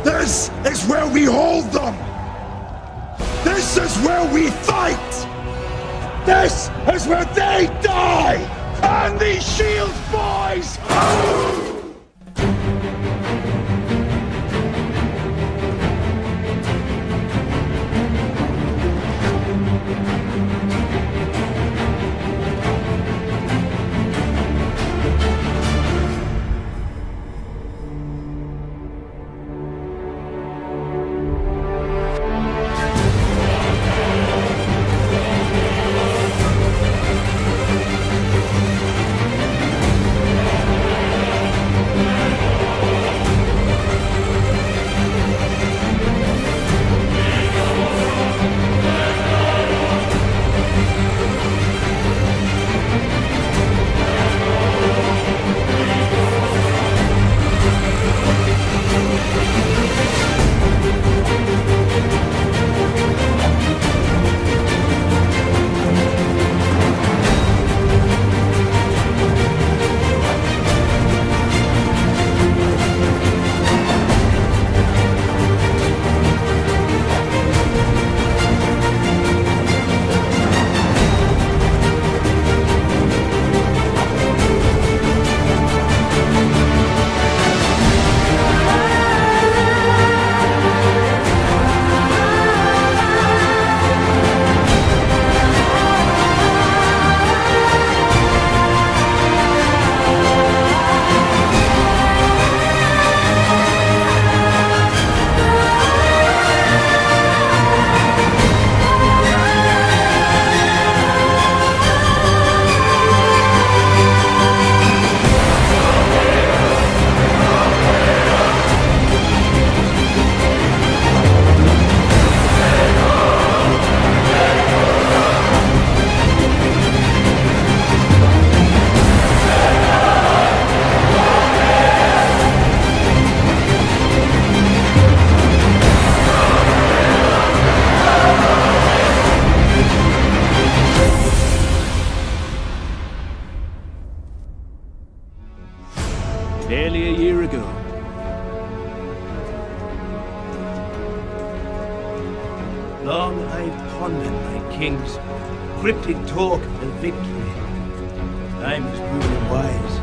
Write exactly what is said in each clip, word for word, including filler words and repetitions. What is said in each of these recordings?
This is where we hold them! This is where we fight! This is where they die! And these shields, boys! Nearly a year ago. Long I've pondered my king's cryptic talk of victory. Time has proven wise.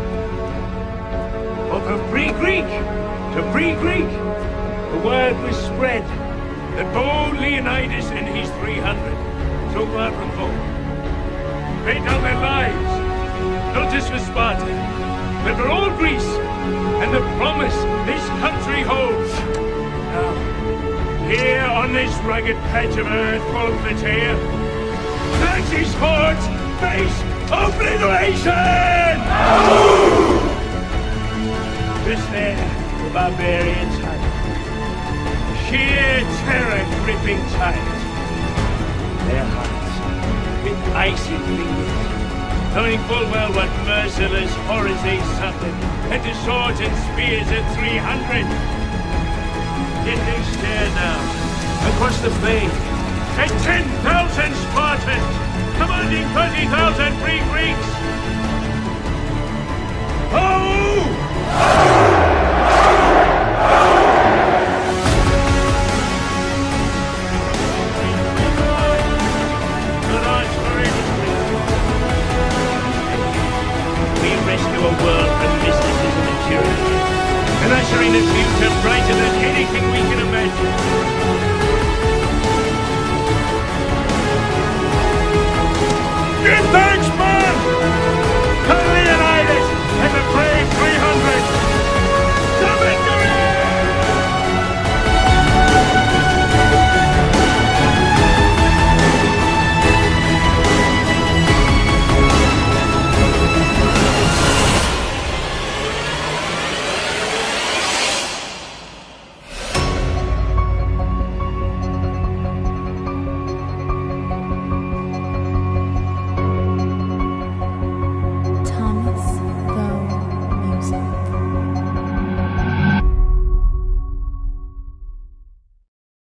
For from free Greek to free Greek, the word was spread that bold Leonidas and his three hundred, so far from home, paid down their lives, not just for Sparta, but for all Greece, and the promise this country holds. Now, here on this rugged patch of earth called Plataea, Xerxes' hordes face obliteration! Just there, the barbarians hide. Sheer terror gripping tight. Their hearts, with icy fingers, knowing full well what merciless horrors they suffered, and to swords and spears at three hundred. Yet they stare now, across the plain, at ten thousand Spartans, commanding thirty thousand free Greeks. Oh! Rescue a world from mysticism and tyranny, and usher in a future brighter than anything we can imagine. Get back!